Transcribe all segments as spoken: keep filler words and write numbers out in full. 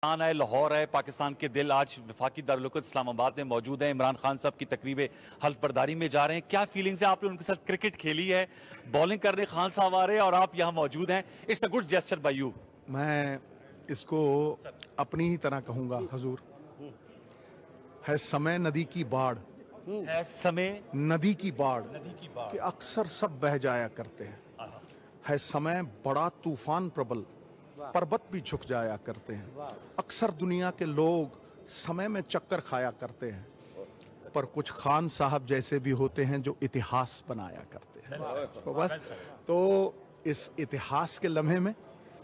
है, लाहौर है, पाकिस्तान के दिल। आज वफाकी दारुल इस्लामाबाद में मौजूद है। इमरान खान साहब की तकरीब हल्फ बर्दारी में जा रहे हैं। क्या फीलिंग्स है? आपने उनके साथ क्रिकेट खेली है, बॉलिंग करने खान साहब आ रहे हैं और आप यहाँ मौजूद हैं। It's a good gesture by you. मैं इसको अपनी ही तरह कहूंगा हुजूर, है समय नदी की बाढ़, है समय नदी की बाढ़ कि अक्सर सब बह जाया करते हैं। है समय बड़ा तूफान प्रबल, पर्वत भी झुक जाया करते हैं। अक्सर दुनिया के लोग समय में चक्कर खाया करते हैं, पर कुछ खान साहब जैसे भी होते हैं जो इतिहास बनाया करते हैं। तो बस तो इस इतिहास के लम्हे में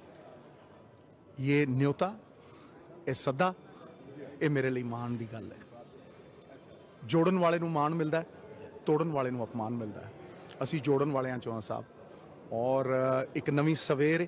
ये न्योता, ये सदा, ये मेरे लिए मान दी गल है। जोड़न वाले नूं मान मिलता है, तोड़न वाले नूं अपमान मिलता है। असी जोड़न वाले हैं चौहान साहब, और एक नवी सवेर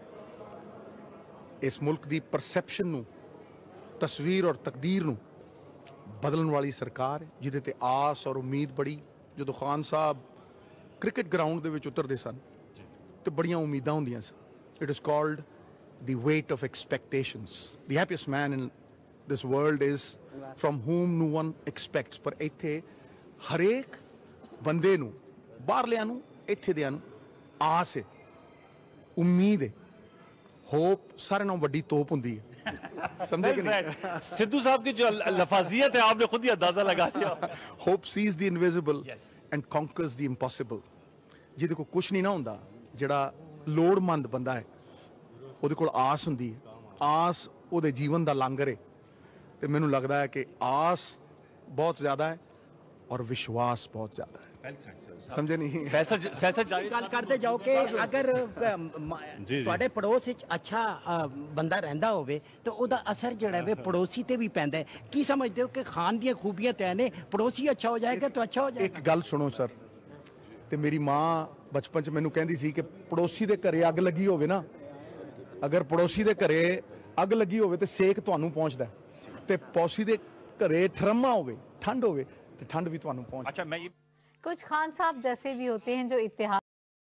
इस मुल्क की परसैप्शन नूं, तस्वीर और तकदीर नूं बदलन वाली सरकार है, जिहदे ते आस और उम्मीद बड़ी। जो खान साहब क्रिकेट ग्राउंड दे विच उतरदे सन ते बड़ियां उम्मीदां हुंदियां सन। It is called the weight of expectations. The happiest man in this world is from whom no one expects। पर इत्थे हरेक बंदे नूं, बाहरलियां नूं, इत्थे दियां नूं आस है, उम्मीद है, होप सारे नालों वड्डी तोप हुंदी है। समझे कि नहीं? सिद्धू साहब की जो लफाजियत है आपने खुद ही अंदाजा लगा लिया। Hope sees the invisible and conquers the impossible. जिहदे कोल कुछ नहीं ना हुंदा, जिहड़ा लोड़मंद बंदा है, ਉਹਦੇ ਕੋਲ आस ਹੁੰਦੀ है। आस ਉਹਦੇ जीवन ਦਾ ਲਾਂਗਰ है। ਤੇ ਮੈਨੂੰ ਲੱਗਦਾ ਹੈ ਕਿ आस बहुत ज्यादा है और विश्वास बहुत ज्यादा है। समझे नहीं? फैसल फैसल गल करते जाओ कि अगर ਤੁਹਾਡੇ पड़ोस ਵਿੱਚ अच्छा बंदा ਰਹਿੰਦਾ ਹੋਵੇ तो ਉਹਦਾ असर ਜਿਹੜਾ ਹੈ पड़ोसी ਤੇ ਵੀ ਪੈਂਦਾ ਹੈ। ਕੀ ਸਮਝਦੇ ਹੋ ਕਿ ਖਾਨ ਦੀਆਂ ਖੂਬੀਆਂ ਤੈ ਨੇ, पड़ोसी अच्छा हो जाएगा तो अच्छा हो जाएगा? एक गल सुनो सर, ਤੇ ਮੇਰੀ ਮਾਂ ਬਚਪਨ ਚ ਮੈਨੂੰ ਕਹਿੰਦੀ ਸੀ ਕਿ पड़ोसी ਦੇ ਘਰੇ ਅੱਗ ਲੱਗੀ ਹੋਵੇ ਨਾ, ਅਗਰ पड़ोसी ਦੇ ਘਰੇ ਅੱਗ ਲੱਗੀ ਹੋਵੇ ਤੇ ਸੇਕ ਤੁਹਾਨੂੰ ਪਹੁੰਚਦਾ, ਤੇ पड़ोसी ਦੇ ਘਰੇ ਠਰਮਾ ਹੋਵੇ, ठंड होवे तो ठंड भी ਤੁਹਾਨੂੰ पहुंच। अच्छा, मैं ये कुछ खान साहब जैसे भी होते हैं जो इतिहास